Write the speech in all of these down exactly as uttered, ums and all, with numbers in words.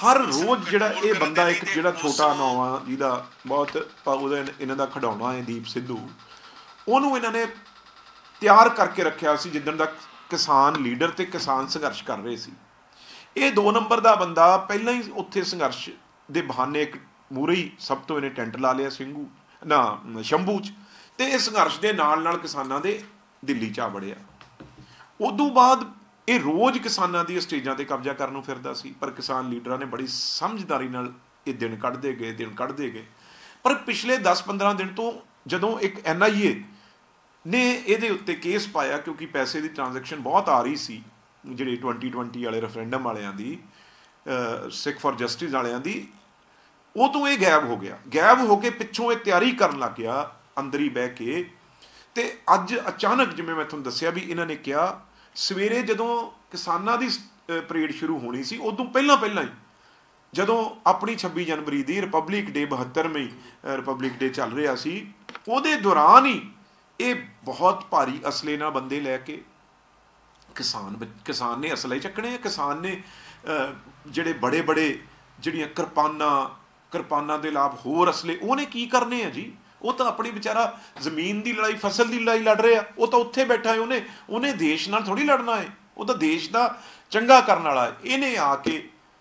हर रोज़ ਜਿਹੜਾ ਇਹ ਬੰਦਾ ਇੱਕ ਜਿਹੜਾ ਛੋਟਾ ਨੌਵਾਂ ਜਿਹਦਾ ਬਹੁਤ ਉਹਦਾ ਇਹਨਾਂ ਦਾ ਖਿਡੌਣਾ ਹੈ ਦੀਪ ਸਿੱਧੂ, ਉਹਨੂੰ ਇਹਨਾਂ ਨੇ ਤਿਆਰ ਕਰਕੇ ਰੱਖਿਆ ਸੀ ਜਿੱਦਣ ਦਾ ਕਿਸਾਨ ਲੀਡਰ ਤੇ ਕਿਸਾਨ ਸੰਘਰਸ਼ ਕਰ ਰਹੇ ਸੀ। ਇਹ ਦੋ ਨੰਬਰ ਦਾ ਬੰਦਾ ਪਹਿਲਾਂ ਹੀ ਉੱਥੇ ਸੰਘਰਸ਼ ਦੇ ਬਹਾਨੇ ਇੱਕ ਮੂਹਰੇ ਹੀ ਸਭ ਤੋਂ ਇਹਨੇ ਟੈਂਟ ਲਾ ਲਿਆ ਸਿੰਘੂ ਨਾ ਸ਼ੰਭੂ 'ਚ, ਤੇ ਇਹ ਸੰਘਰਸ਼ ਦੇ ਨਾਲ ਨਾਲ ਕਿਸਾਨਾਂ ਦੇ ਦਿੱਲੀ 'ਚ ਆ ਵੜਿਆ। ਉਦੋਂ ਬਾਅਦ ਇਹ ਰੋਜ਼ ਕਿਸਾਨਾਂ ਦੀ ਸਟੇਜਾਂ ਤੇ ਕਬਜ਼ਾ ਕਰਨ ਨੂੰ ਫਿਰਦਾ ਸੀ, ਪਰ ਕਿਸਾਨ ਲੀਡਰਾਂ ਨੇ ਬੜੀ ਸਮਝਦਾਰੀ ਨਾਲ ਇਹ ਦਿਨ ਕੱਢਦੇ ਗਏ ਦਿਨ ਕੱਢਦੇ ਗਏ। ਪਰ ਪਿਛਲੇ ਦਸ ਪੰਦਰਾਂ ਦਿਨ ਤੋਂ ਜਦੋਂ ਇੱਕ ਐਨ ਆਈ ਏ ਨੇ ਇਹਦੇ ਉੱਤੇ ਕੇਸ ਪਾਇਆ, ਕਿਉਂਕਿ ਪੈਸੇ ਦੀ ਟ੍ਰਾਂਜੈਕਸ਼ਨ ਬਹੁਤ ਆ ਰਹੀ ਸੀ ਜਿਹੜੇ ਟਵੈਂਟੀ ਟਵੈਂਟੀ ਵਾਲੇ ਰੈਫਰੈਂਡਮ ਵਾਲਿਆਂ ਦੀ, ਸਿੱਖ ਫॉर ਜਸਟਿਸ ਵਾਲਿਆਂ ਦੀ, ਉਹ ਤੋਂ ਇਹ ਗਾਇਬ ਹੋ ਗਿਆ। ਗਾਇਬ ਹੋ ਕੇ ਪਿੱਛੋਂ ਇਹ ਤਿਆਰੀ ਕਰਨ ਲੱਗ ਗਿਆ ਅੰਦਰ ਹੀ ਬਹਿ ਕੇ। ਤੇ ਅੱਜ ਅਚਾਨਕ ਜਿਵੇਂ ਮੈਂ ਤੁਹਾਨੂੰ ਦੱਸਿਆ ਵੀ ਇਹਨਾਂ ਨੇ ਕਿਹਾ ਸਵੇਰੇ ਜਦੋਂ ਕਿਸਾਨਾਂ ਦੀ ਪਰੇਡ ਸ਼ੁਰੂ ਹੋਣੀ ਸੀ, ਉਦੋਂ ਪਹਿਲਾਂ ਪਹਿਲਾਂ ਹੀ ਜਦੋਂ ਆਪਣੀ ਛੱਬੀ ਜਨਵਰੀ ਦੀ ਰਿਪਬਲਿਕ ਡੇ ਬਹੱਤਰਵੀਂ ਰਿਪਬਲਿਕ ਡੇ ਚੱਲ ਰਿਹਾ ਸੀ, ਉਹਦੇ ਦੌਰਾਨ ਹੀ ਇਹ ਬਹੁਤ ਭਾਰੀ ਅਸਲੇ ਨਾਲ ਬੰਦੇ ਲੈ ਕੇ ਕਿਸਾਨ ਕਿਸਾਨ ਨੇ ਅਸਲੇ ਚੱਕਣੇ ਆ। ਕਿਸਾਨ ਨੇ ਜਿਹੜੇ ਬੜੇ ਬੜੇ ਜਿਹੜੀਆਂ ਕਿਰਪਾਨਾਂ ਕਿਰਪਾਨਾਂ ਦੇ ਲਾਭ ਹੋਰ ਅਸਲੇ ਉਹਨੇ ਕੀ ਕਰਨੇ ਆ ਜੀ। ਉਹ ਤਾਂ ਆਪਣੀ ਵਿਚਾਰਾ ਜ਼ਮੀਨ ਦੀ ਲੜਾਈ ਫਸਲ ਦੀ ਲੜਾਈ ਲੜ ਰਿਹਾ, ਉਹ ਤਾਂ ਉੱਥੇ ਬੈਠਾ ਹੈ, ਉਹਨੇ ਉਹਨੇ ਦੇਸ਼ ਨਾਲ ਥੋੜ੍ਹੀ ਲੜਨਾ ਹੈ, ਉਹ ਤਾਂ ਦੇਸ਼ ਦਾ ਚੰਗਾ ਕਰਨ ਵਾਲਾ ਹੈ। ਇਹਨੇ ਆ ਕੇ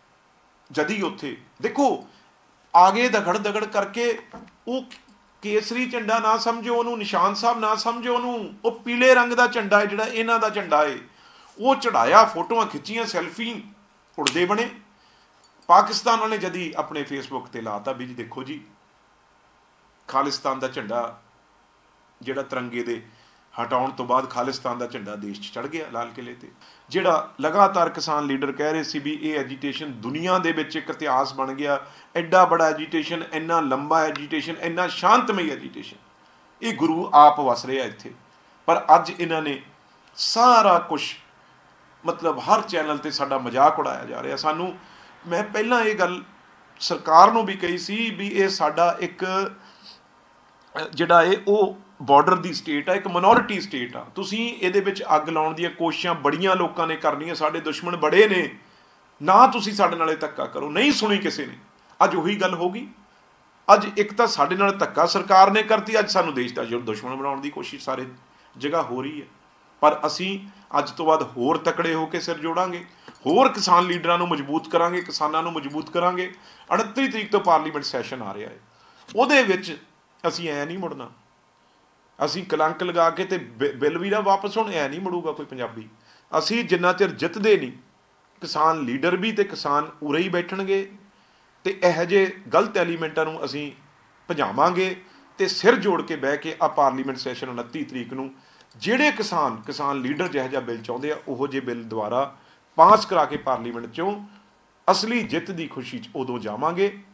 ਜਦੀ ਉੱਥੇ ਦੇਖੋ ਆਗੇ ਦਗੜ ਦਗੜ ਕਰਕੇ ਉਹ ਕੇਸਰੀ ਝੰਡਾ ਨਾ ਸਮਝੋ ਉਹਨੂੰ, ਨਿਸ਼ਾਨ ਸਾਹਿਬ ਨਾ ਸਮਝੋ ਉਹਨੂੰ, ਉਹ ਪੀਲੇ ਰੰਗ ਦਾ ਝੰਡਾ ਹੈ ਜਿਹੜਾ ਇਹਨਾਂ ਦਾ ਝੰਡਾ ਹੈ, ਉਹ ਚੜਾਇਆ, ਫੋਟੋਆਂ ਖਿੱਚੀਆਂ, ਸੈਲਫੀ ਉੜਦੇ ਬਣੇ। ਪਾਕਿਸਤਾਨ ਵਾਲੇ ਜਦੀ ਆਪਣੇ ਫੇਸਬੁੱਕ ਤੇ ਲਾਤਾ ਵੀ ਜੀ ਦੇਖੋ ਜੀ ਖਾਲਿਸਤਾਨ ਦਾ ਝੰਡਾ ਜਿਹੜਾ ਤਿਰੰਗੇ ਦੇ ਹਟਾਉਣ ਤੋਂ ਬਾਅਦ ਖਾਲਿਸਤਾਨ ਦਾ ਝੰਡਾ ਦੇਸ਼ 'ਚ ਚੜ੍ਹ ਗਿਆ ਲਾਲ ਕਿਲੇ ਤੇ। ਜਿਹੜਾ ਲਗਾਤਾਰ ਕਿਸਾਨ ਲੀਡਰ ਕਹਿ ਰਹੇ ਸੀ ਵੀ ਇਹ ਐਜੀਟੇਸ਼ਨ ਦੁਨੀਆ ਦੇ ਵਿੱਚ ਇੱਕ ਇਤਿਹਾਸ ਬਣ ਗਿਆ, ਐਡਾ ਬੜਾ ਐਜੀਟੇਸ਼ਨ, ਇੰਨਾ ਲੰਬਾ ਐਜੀਟੇਸ਼ਨ, ਇੰਨਾ ਸ਼ਾਂਤਮਈ ਐਜੀਟੇਸ਼ਨ, ਇਹ ਗੁਰੂ ਆਪ ਵਸ ਰਿਹਾ ਇੱਥੇ। ਪਰ ਅੱਜ ਇਹਨਾਂ ਨੇ ਸਾਰਾ ਕੁਛ ਮਤਲਬ ਹਰ ਚੈਨਲ ਤੇ ਸਾਡਾ ਮਜ਼ਾਕ ਉਡਾਇਆ ਜਾ ਰਿਹਾ। ਸਾਨੂੰ ਮੈਂ ਪਹਿਲਾਂ ਇਹ ਗੱਲ ਸਰਕਾਰ ਨੂੰ ਵੀ ਕਹੀ ਸੀ ਵੀ ਇਹ ਸਾਡਾ ਇੱਕ ਜਿਹੜਾ ਇਹ ਉਹ ਬਾਰਡਰ ਦੀ ਸਟੇਟ ਆ, ਇੱਕ ਮਿਨੋਰਿਟੀ ਸਟੇਟ ਆ, ਤੁਸੀਂ ਇਹਦੇ ਵਿੱਚ ਅੱਗ ਲਾਉਣ ਦੀਆਂ ਕੋਸ਼ਿਸ਼ਾਂ ਬੜੀਆਂ ਲੋਕਾਂ ਨੇ ਕਰਨੀਆਂ, ਸਾਡੇ ਦੁਸ਼ਮਣ ਬੜੇ ਨੇ, ਨਾ ਤੁਸੀਂ ਸਾਡੇ ਨਾਲੇ ਧੱਕਾ ਕਰੋ। ਨਹੀਂ ਸੁਣੀ ਕਿਸੇ ਨੇ। ਅੱਜ ਉਹੀ ਗੱਲ ਹੋ ਗਈ। ਅੱਜ ਇੱਕ ਤਾਂ ਸਾਡੇ ਨਾਲ ਧੱਕਾ ਸਰਕਾਰ ਨੇ ਕਰਤੀ, ਅੱਜ ਸਾਨੂੰ ਦੇਸ਼ ਦਾ ਦੁਸ਼ਮਣ ਬਣਾਉਣ ਦੀ ਕੋਸ਼ਿਸ਼ ਸਾਰੇ ਜਗ੍ਹਾ ਹੋ ਰਹੀ ਹੈ। ਪਰ ਅਸੀਂ ਅੱਜ ਤੋਂ ਬਾਅਦ ਹੋਰ ਤਕੜੇ ਹੋ ਕੇ ਸਿਰ ਜੋੜਾਂਗੇ, ਹੋਰ ਕਿਸਾਨ ਲੀਡਰਾਂ ਨੂੰ ਮਜ਼ਬੂਤ ਕਰਾਂਗੇ, ਕਿਸਾਨਾਂ ਨੂੰ ਮਜ਼ਬੂਤ ਕਰਾਂਗੇ। ਉਨੱਤੀ ਤਰੀਕ ਤੋਂ ਪਾਰਲੀਮੈਂਟ ਸੈਸ਼ਨ ਆ ਰਿਹਾ ਹੈ, ਉਹਦੇ ਵਿੱਚ ਅਸੀਂ ਐਂ ਨਹੀਂ ਮੁੜਨਾ। ਅਸੀਂ ਕਲੰਕ ਲਗਾ ਕੇ ਤੇ ਬਿੱਲ ਵੀ ਨਾ ਵਾਪਸ ਹੋਣ, ਐਂ ਨਹੀਂ ਮੁੜੂਗਾ ਕੋਈ ਪੰਜਾਬੀ। ਅਸੀਂ ਜਿੰਨਾ ਚਿਰ ਜਿੱਤਦੇ ਨਹੀਂ, ਕਿਸਾਨ ਲੀਡਰ ਵੀ ਤੇ ਕਿਸਾਨ ਉਰੇ ਹੀ ਬੈਠਣਗੇ ਤੇ ਇਹੋ ਜਿਹੇ ਗਲਤ ਐਲੀਮੈਂਟਾਂ ਨੂੰ ਅਸੀਂ ਭਜਾਵਾਂਗੇ ਤੇ ਸਿਰ ਜੋੜ ਕੇ ਬਹਿ ਕੇ ਆ ਪਾਰਲੀਮੈਂਟ ਸੈਸ਼ਨ ਉਨੱਤੀ ਤਰੀਕ ਨੂੰ ਜਿਹੜੇ ਕਿਸਾਨ ਕਿਸਾਨ ਲੀਡਰ ਜਿਹੋ ਜਿਹਾ ਬਿੱਲ ਚਾਹੁੰਦੇ ਆ ਉਹੋ ਜਿਹੇ ਬਿੱਲ ਦੁਆਰਾ ਪਾਸ ਕਰਾ ਕੇ ਪਾਰਲੀਮੈਂਟ 'ਚੋਂ ਅਸਲੀ ਜਿੱਤ ਦੀ ਖੁਸ਼ੀ 'ਚ ਉਦੋਂ ਜਾਵਾਂਗੇ।